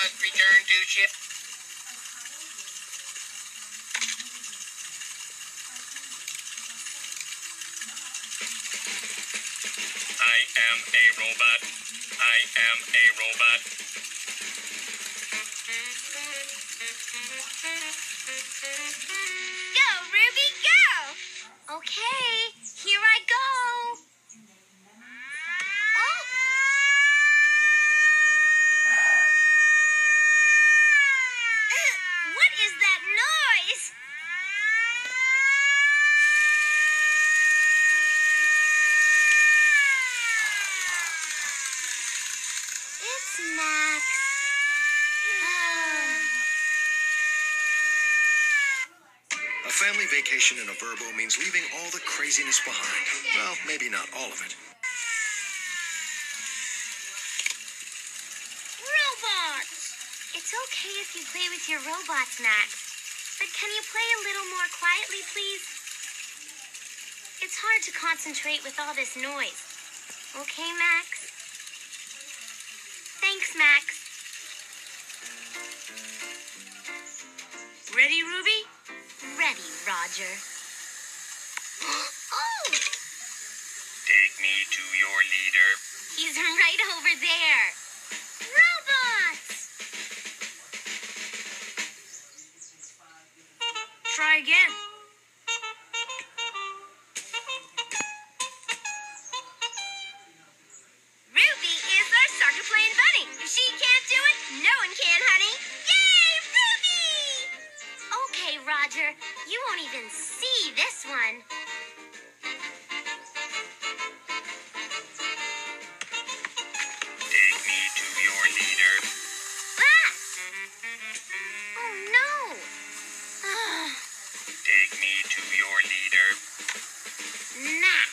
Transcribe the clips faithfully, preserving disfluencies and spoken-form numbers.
must return to ship. I am a robot. I am a robot. Go, Ruby, go! Okay, here I go. Oh! What is that noise? It's Max. A family vacation in a Verbo means leaving all the craziness behind. Well, maybe not all of it. Robots! It's okay if you play with your robots, Max. But can you play a little more quietly, please? It's hard to concentrate with all this noise. Okay, Max? Thanks, Max. Ready, Ruby? Ready, Roger. Oh! Take me to your leader. He's right over there. Robots! Try again. Ruby is our soccer playing bunny. If she can't do it, no one can, honey. Yay, Ruby! Okay, Roger, you won't even see this one. Take me to your leader. Ah! Oh, no. Ah, Take me to your leader. Max.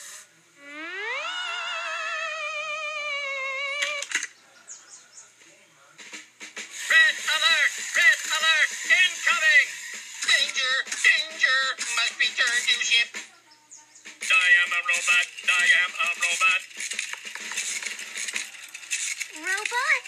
Red alert! Red alert! Incoming! Danger! Danger! Must return to ship. I am a robot. I am a robot. Robot?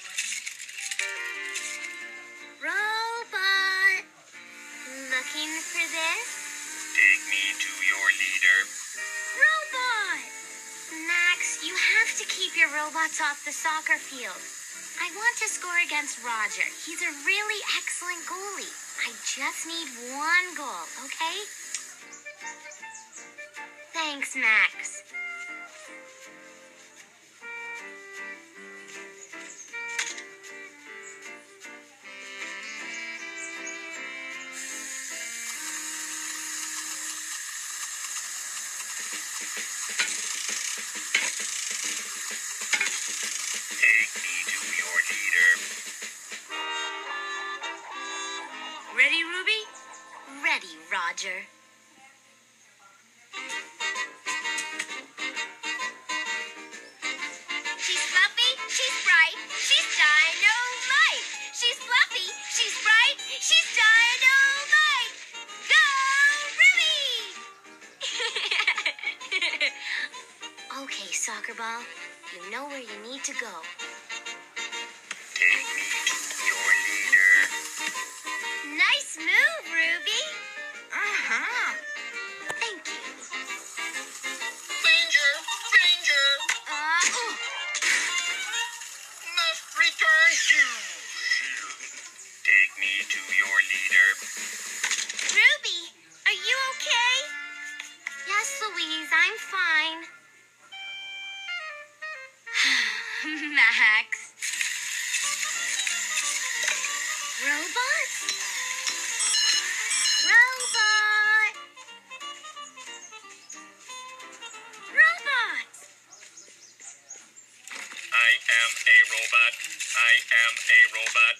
Robot. Looking for this? Take me to your leader. Robot! Max, you have to keep your robots off the soccer field. I want to score against Roger. He's a really excellent goalie. I just need one goal, okay? Thanks, Max. Take me to your leader. Ready, Ruby? Ready, Roger. She's fluffy, she's bright, she's dynamite. She's fluffy, she's bright, she's dynamite. Go, Ruby! Okay, soccer ball, you know where you need to go. Take me to your leader. Nice move, Ruby. Uh-huh. Thank you. Danger! Danger! Uh, ooh. Must return to. Take me to your leader. Ruby, are you okay? Yes, Louise, I'm fine. Max. Robot? Robot! Robot! I am a robot. I am a robot.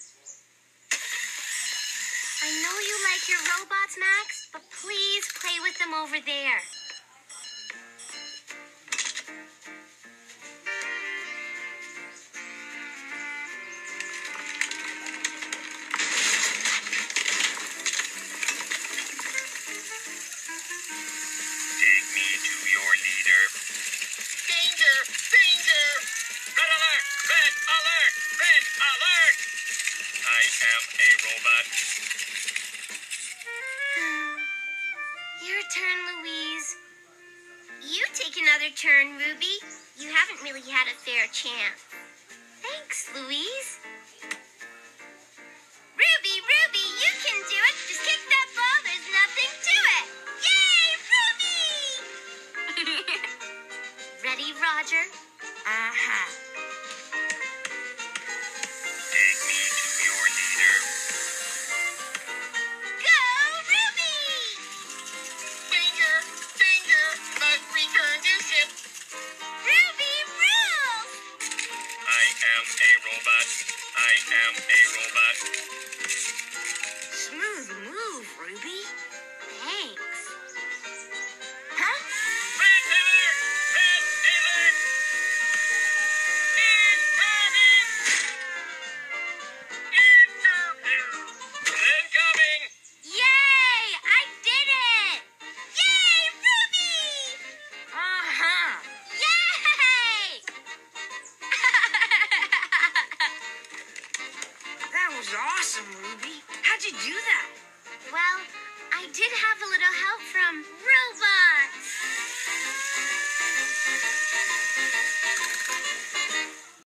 I know you like your robots, Max, but please play with them over there. Take me to your leader. Danger! Danger! Red alert! Red alert! Red alert! turn, Louise. You take another turn, Ruby. You haven't really had a fair chance. Thanks, Louise. Ruby, Ruby, you can do it. Just kick that ball. There's nothing to it. Yay, Ruby! Ready, Roger? Uh-huh. Take me to your leader. Go, Ruby! Danger! Danger! Must return to ship. Ruby rules! I am a robot. I am a robot. Smooth move, Ruby. Thanks. Huh? Red alert! Red alert! Incoming! Incoming! Incoming! Yay! I did it! Yay, Ruby! Uh-huh. Yay! That was awesome, Ruby. How'd you do that? Well, I did have a little help from robots.